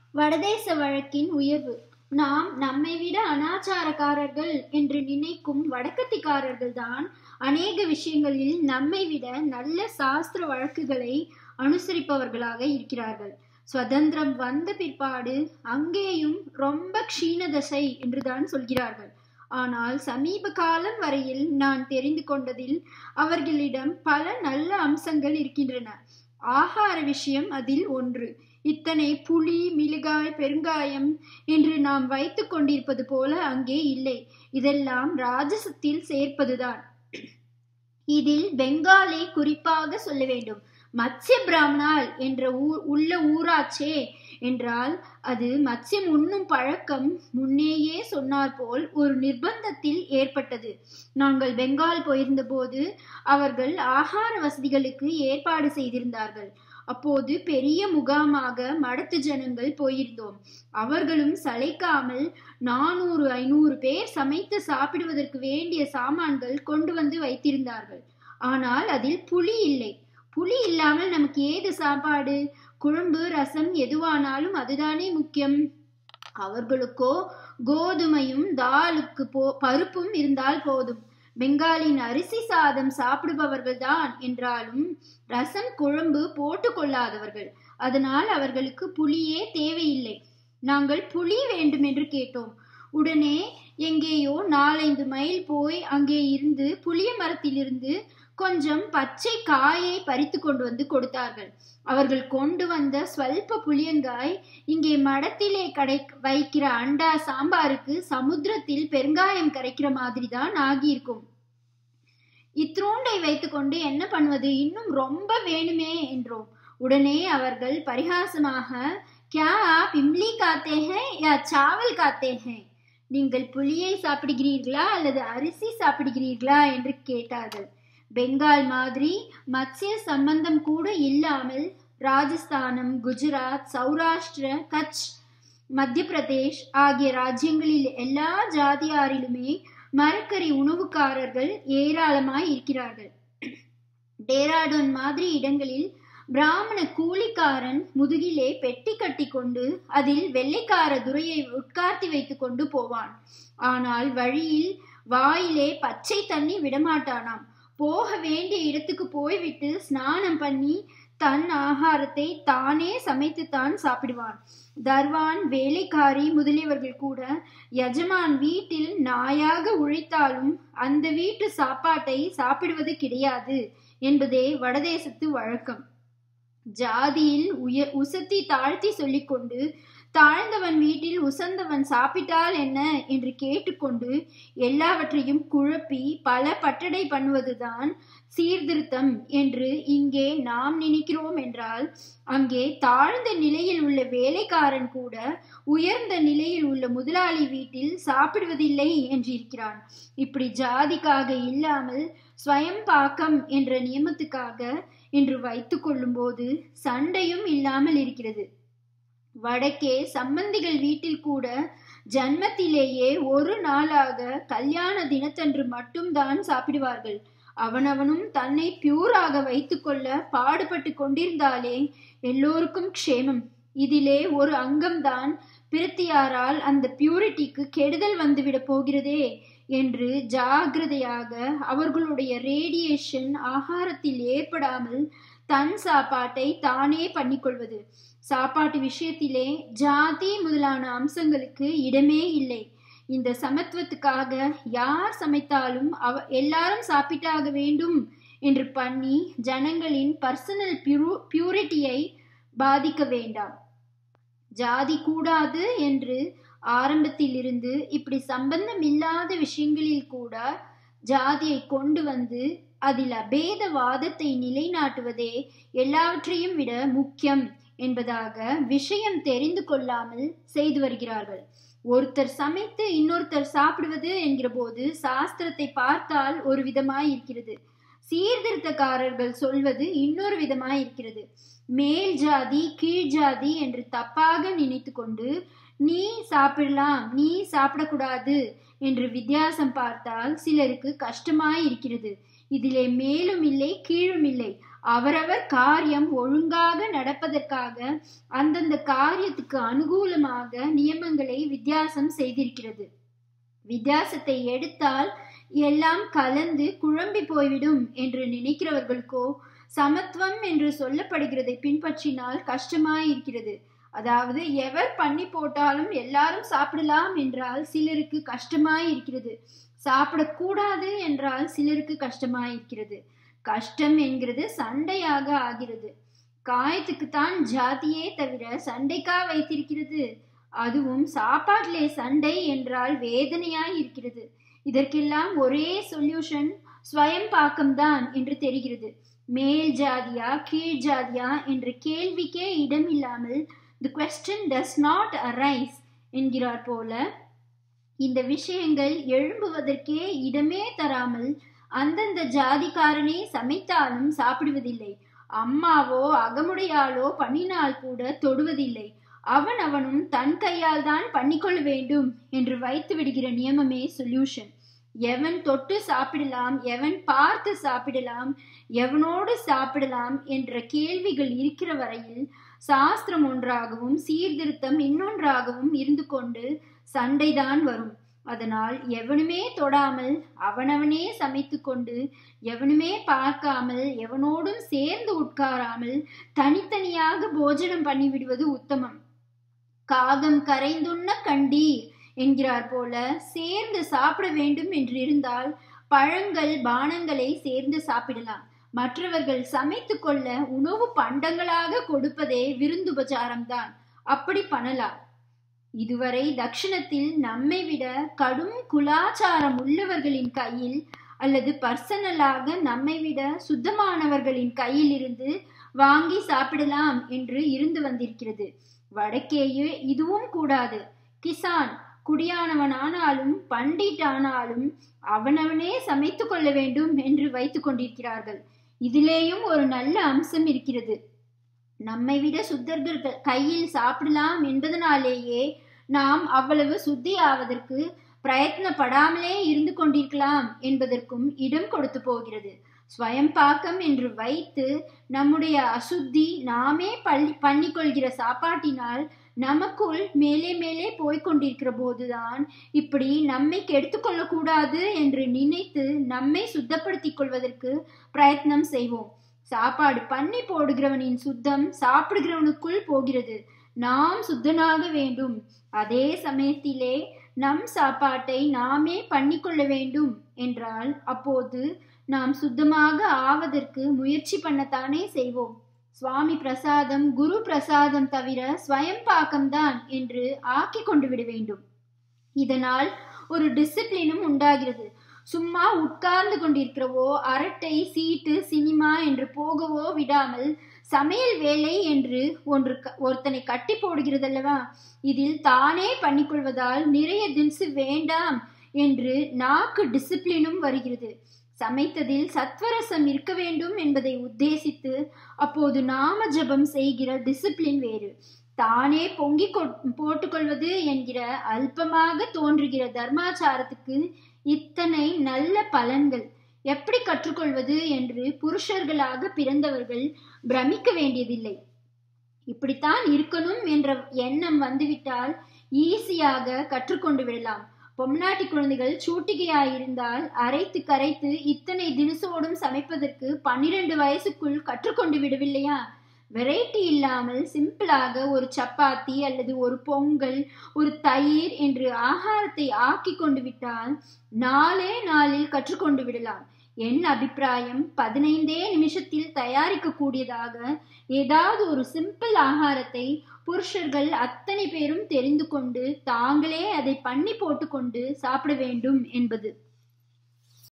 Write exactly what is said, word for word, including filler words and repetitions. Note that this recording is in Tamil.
வடதேச வழக்கின் உயர்வு. நாம் நம்மை விட அனாச்சாரக்காரர்கள் என்று நினைக்கும் வடக்கத்திக்காரர்கள்தான் அநேக விஷயங்களில் நம்மை விட நல்ல சாஸ்திர வழக்குகளை அனுசரிப்பவர்களாக இருக்கிறார்கள். சுதந்திரம் வந்த பிற்பாடு அங்கேயும் ரொம்ப க்ஷீணதசை என்றுதான் சொல்கிறார்கள். ஆனால் சமீப காலம் வரையில் நான் தெரிந்து கொண்டதில் அவர்களிடம் பல நல்ல அம்சங்கள் இருக்கின்றன. ஆகார விஷயம் அதில் ஒன்று. இத்தனை புளி, மிளகாய், பெருங்காயம் என்று நாம் வைத்து கொண்டிருப்பது போல அங்கே இல்லை. இதெல்லாம் ராஜசத்தில் சேர்ப்பதுதான். இதில் பெங்காலை குறிப்பாக சொல்ல வேண்டும். மத்ஸ்ய பிராமணால் என்ற ஊர் உள்ள ஊராச்சே என்றால் அது மத்ஸ்யம் உண்ணும் பழக்கம் முன்னேயே சொன்னார் போல் ஒரு நிர்பந்தத்தில் ஏற்பட்டது. நாங்கள் பெங்கால் போயிருந்த போது அவர்கள் ஆகார வசதிகளுக்கு ஏற்பாடு செய்திருந்தார்கள். அப்போது பெரிய முகாமாக மடத்து ஜனங்கள் போயிருந்தோம். அவர்களும் சளைக்காமல் நானூறு ஐநூறு பேர் சமைத்து சாப்பிடுவதற்கு வேண்டிய சாமான்கள் கொண்டு வந்து வைத்திருந்தார்கள். ஆனால் அதில் புளி இல்லை. புளி இல்லாமல் நமக்கு ஏது சாப்பாடு? குழம்பு, ரசம் எதுவானாலும் அதுதானே முக்கியம். அவர்களுக்கோ கோதுமையும் தாலுக்கு போ பருப்பும் இருந்தால் போதும். பெங்காலின் அரிசி சாதம் சாப்பிடுபவர்கள் தான் என்றாலும் ரசம் குழம்பு போட்டு கொள்ளாதவர்கள். அதனால் அவர்களுக்கு புளியே தேவையில்லை. நாங்கள் புளி வேண்டும் என்று கேட்டோம். உடனே எங்கேயோ நாலைந்து மைல் போய் அங்கே இருந்து புளிய மரத்திலிருந்து கொஞ்சம் பச்சை காயை பறித்து கொண்டு வந்து கொடுத்தார்கள். அவர்கள் கொண்டு வந்த ஸ்வல்ப புளியங்காய் இங்கே மடத்திலே கடை வைக்கிற அண்டா சாம்பாருக்கு சமுத்திரத்தில் பெருங்காயம் கரைக்கிற மாதிரி தான் ஆகியிருக்கும். இத்ரோண்டை வைத்துக்கொண்டு என்ன பண்ணுவது? இன்னும் ரொம்ப வேணுமே என்றோம். உடனே அவர்கள் பரிகாசமாக, கியா ஆப் இம்லி காத்தே ஹே யா சாவல் காத்தே ஹே, நீங்கள் புளியை சாப்பிடுகிறீர்களா அல்லது அரிசி சாப்பிடுகிறீர்களா என்று கேட்டார்கள். பெங்கால் மாதிரி மத்ஸ்ய சம்பந்தம் கூட இல்லாமல் ராஜஸ்தானம், குஜராத், சௌராஷ்டிர, கட்ச், மத்திய பிரதேஷ் ஆகிய ராஜ்யங்களில் எல்லா ஜாதியாரிலுமே மரக்கறி உணவுக்காரர்கள் ஏராளமாய் இருக்கிறார்கள். டேராடூன் மாதிரி இடங்களில் பிராமண கூலிக்காரன் முதுகிலே பெட்டி கட்டி கொண்டு அதில் வெள்ளைக்கார துரையை உட்கார்த்தி வைத்து கொண்டு போவான். ஆனால் வழியில் வாயிலே பச்சை தண்ணி விடமாட்டானாம். போக வேண்டிய இடத்துக்கு போய்விட்டு ஸ்நானம் பண்ணி தன் ஆகாரத்தை தானே சமைத்துத்தான் சாப்பிடுவான். தர்வான், வேலைக்காரி முதலியவர்கள் கூட யஜமான் வீட்டில் நாயாக உழைத்தாலும் அந்த வீட்டு சாப்பாட்டை சாப்பிடுவது கிடையாது என்பதே வடதேசத்து வழக்கம். ஜாதியில் உய உசத்தி தாழ்த்தி சொல்லிக்கொண்டு தாழ்ந்தவன் வீட்டில் உசந்தவன் சாப்பிட்டால் என்ன என்று கேட்டுக்கொண்டு எல்லாவற்றையும் குழப்பி பல பட்டடை பண்ணுவதுதான் சீர்திருத்தம் என்று இங்கே நாம் நினைக்கிறோம் என்றால், அங்கே தாழ்ந்த நிலையில் உள்ள வேலைக்காரன் கூட உயர்ந்த நிலையில் உள்ள முதலாளி வீட்டில் சாப்பிடுவதில்லை என்றிருக்கிறான். இப்படி ஜாதிக்காக இல்லாமல் ஸ்வயம் பாக்கம் என்ற நியமத்துக்காக என்று வைத்து கொள்ளும் போது சண்டையும் இல்லாமல் இருக்கிறது. வடக்கே சம்பந்திகள் வீட்டில் கூட ஜன்மத்திலேயே ஒரு நாளாக கல்யாண தினத்தன்று மட்டும்தான் சாப்பிடுவார்கள். அவனவனும் தன்னை பியூராக வைத்து கொள்ள பாடுபட்டு கொண்டிருந்தாலே எல்லோருக்கும் க்ஷேமம். இதிலே ஒரு அங்கம்தான் பிரத்தியாரால் அந்த பியூரிட்டிக்கு கெடுதல் வந்துவிட போகிறதே என்று ஜாகிரதையாக அவர்களுடைய ரேடியேஷன் ஆகாரத்தில் ஏற்படாமல் தன் சாப்பாட்டை தானே பண்ணிக்கொள்வது. சாப்பாட்டு விஷயத்திலே ஜாதி முதலான அம்சங்களுக்கு இடமே இல்லை. இந்த சமத்துவத்துக்காக யார் சமைத்தாலும் அவ எல்லாரும் சாப்பிட்டாக வேண்டும் என்று பண்ணி ஜனங்களின் பர்சனல் பியூ பியூரிட்டியை பாதிக்க வேண்டாம். ஜாதி கூடாது என்று ஆரம்பத்தில் இருந்து இப்படி சம்பந்தம் இல்லாத விஷயங்களில் கூட ஜாதியை கொண்டு வந்து அதில் அபேதவாதத்தை நிலைநாட்டுவதே எல்லாவற்றையும் விட முக்கியம் என்பதாக விஷயம் தெரிந்து கொள்ளாமல் செய்து வருகிறார்கள். ஒருத்தர் சமைத்து இன்னொருத்தர் சாப்பிடுவது என்கிற போது சாஸ்திரத்தை பார்த்தால் ஒரு விதமாய் இருக்கிறது. சீர்திருத்தக்காரர்கள் சொல்வது இன்னொரு விதமாய் இருக்கிறது. மேல் ஜாதி கீழ் ஜாதி என்று தப்பாக நினைத்து கொண்டு நீ சாப்பிடலாம் நீ சாப்பிடக்கூடாது என்று வித்தியாசம் பார்த்தால் சிலருக்கு கஷ்டமாய் இருக்கிறது. இதிலே மேலும் இல்லை கீழும் இல்லை. அவரவர் காரியம் ஒழுங்காக நடப்பதற்காக அந்தந்த காரியத்துக்கு அனுகூலமாக நியமங்களை வித்தியாசம் செய்திருக்கிறது. வித்தியாசத்தை எடுத்தால் எல்லாம் கலந்து குழம்பி போய்விடும் என்று நினைக்கிறவர்களுக்கோ சமத்துவம் என்று சொல்லப்படுகிறதை பின்பற்றினால் கஷ்டமாயிருக்கிறது. அதாவது எவர் பண்ணி போட்டாலும் எல்லாரும் சாப்பிடலாம் என்றால் சிலருக்கு கஷ்டமாயிருக்கிறது. சாப்பிடக்கூடாது என்றால் சிலருக்கு கஷ்டமாயிருக்கிறது. கஷ்டம் என்கிறது சண்டையாக ஆகிறது. காயத்துக்குத்தான் ஜாதியே தவிர சண்டைக்கா வைத்திருக்கிறது? அதுவும் சாப்பாட்டிலே சண்டை என்றால் வேதனையாய் இருக்கிறது. இதற்கெல்லாம் ஒரே சொல்யூஷன் ஸ்வயம் பாக்கம்தான் என்று தெரிகிறது. மேல் ஜாதியா கீழ் ஜாதியா என்ற கேள்விக்கே இடமில்லாமல் the question does not arise என்கிறார் போல இந்த விஷயங்கள் எழும்புவதற்கே இடமே தராமல் அந்தந்த ஜாதிக்காரனே சமைத்தாலும் சாப்பிடுவதில்லை. அம்மாவோ அகமுடையாளோ பண்ணினால் கூட தொடுவதில்லை. அவன் அவனும் தன் கையால் தான் பண்ணிக்கொள்ள வேண்டும் என்று வைத்து விடுகிற நியமமே சொல்யூஷன். எவன் தொட்டு சாப்பிடலாம், எவன் பார்த்து சாப்பிடலாம், எவனோடு சாப்பிடலாம் என்ற கேள்விகள் இருக்கிற வரையில் சாஸ்திரம் ஒன்றாகவும் சீர்திருத்தம் இன்னொன்றாகவும் இருந்து கொண்டு சண்டைதான் வரும். அதனால் எவனுமே தொடாமல் அவனவனே சமைத்து கொண்டு எவனுமே பார்க்காமல் எவனோடும் சேர்ந்து உட்காராமல் தனித்தனியாக போஜனம் பண்ணிவிடுவது உத்தமம். காகம் கரைந்துண்ண கண்டீர் என்கிறார் போல சேர்ந்து சாப்பிட வேண்டும் என்று இருந்தால் பழங்கள் பானங்களை சேர்ந்து சாப்பிடலாம். மற்றவர்கள் சமைத்து கொள்ள உணவு பண்டங்களாக கொடுப்பதே விருந்துபச்சாரம்தான். அப்படி பண்ணலாம். இதுவரை தட்சிணத்தில் நம்மை விட கடும் குலாச்சாரம் உள்ளவர்களின் கையில் அல்லது பர்சனலாக நம்மை விட சுத்தமானவர்களின் கையில் இருந்து வாங்கி சாப்பிடலாம் என்று இருந்து வந்திருக்கிறது. வடக்கேயே இதுவும் கூடாது. கிசான் குடியானவனானாலும் பண்டிட் ஆனாலும் அவனவனே சமைத்து கொள்ள வேண்டும் என்று வைத்துக் கொண்டிருக்கிறார்கள். இதிலேயும் ஒரு நல்ல அம்சம் இருக்கிறது. நம்மை விட சுத்தர்கள் கையில் சாப்பிடலாம் என்பதனாலேயே நாம் அவ்வளவு சுத்தி ஆவதற்கு பிரயத்னப்படாமலே இருந்து கொண்டிருக்கலாம் என்பதற்கும் இடம் கொடுத்து போகிறது. ஸ்வயம் பாக்கம் என்று வைத்து நம்முடைய அசுத்தி நாமே பள்ளி பண்ணிக்கொள்கிற சாப்பாட்டினால் நமக்குள் மேலே மேலே போய்கொண்டிருக்கிற போதுதான் இப்படி நம்மை கெடுத்துக்கொள்ள கூடாது என்று நினைத்து நம்மை சுத்தப்படுத்திக் கொள்வதற்கு பிரயத்னம் செய்வோம். சாப்பாடு பண்ணி போடுகிறவனின் சுத்தம் சாப்பிடுகிறவனுக்குள் போகிறது. நாம் சுத்தனாக வேண்டும். அதே சமயத்திலே நம் சாப்பாட்டை நாமே பண்ணிக்கொள்ள வேண்டும் என்றால் அப்போது நாம் சுத்தமாக ஆவதற்கு முயற்சி பண்ணத்தானே செய்வோம். சுவாமி பிரசாதம் குரு பிரசாதம் தவிர ஸ்வயம் பாக்கம்தான் என்று ஆக்கி கொண்டு விட வேண்டும். இதனால் ஒரு டிசிப்ளினும் உண்டாகிறது. சும்மா உட்கார்ந்து கொண்டிருக்கிறவோ அரட்டை சீட்டு சினிமா என்று போகவோ விடாமல் சமையல் வேலை என்று ஒன்று ஒருத்தனை கட்டி போடுகிறதல்லவா, இதில் தானே பண்ணிக்கொள்வதால் நிறைய தின்சு வேண்டாம் என்று நாக்கு டிசிப்ளினும் வருகிறது. சமைத்ததில் சத்வரசம் இருக்க வேண்டும் என்பதை உத்தேசித்து அப்போது நாம ஜபம் செய்கிற டிசிப்ளின் வேறு. தானே பொங்கி போட்டுக்கொள்வது என்கிற அல்பமாக தோன்றுகிற தர்மாச்சாரத்துக்கு இத்தனை நல்ல பலன்கள் எப்படி கற்றுக்கொள்வது என்று புருஷர்களாக பிறந்தவர்கள் பிரமிக்க வேண்டியதில்லை. இப்படித்தான் இருக்கணும் என்ற எண்ணம் வந்துவிட்டால் ஈஸியாக கற்றுக்கொண்டு விடலாம். பொம்நாட்டி குழந்தைகள் சூட்டிகையாயிருந்தால் அரைத்து கரைத்து இத்தனை தினசோடும் சமைப்பதற்கு பன்னிரண்டு வயசுக்குள் கற்றுக்கொண்டு விடவில்லையா? வெரைட்டி இல்லாமல் சிம்பிளாக ஒரு சப்பாத்தி அல்லது ஒரு பொங்கல் ஒரு தயிர் என்று ஆகாரத்தை ஆக்கி கொண்டு விட்டால் நாளே நாளில் கற்றுக்கொண்டு விடலாம். என் அபிப்பிராயம் பதினைந்தே நிமிஷத்தில் தயாரிக்க கூடியதாக ஏதாவது ஒரு சிம்பிள் ஆகாரத்தை புருஷர்கள் அத்தனை பேரும் தெரிந்து கொண்டு தாங்களே அதை பண்ணி போட்டுக்கொண்டு சாப்பிட வேண்டும் என்பது.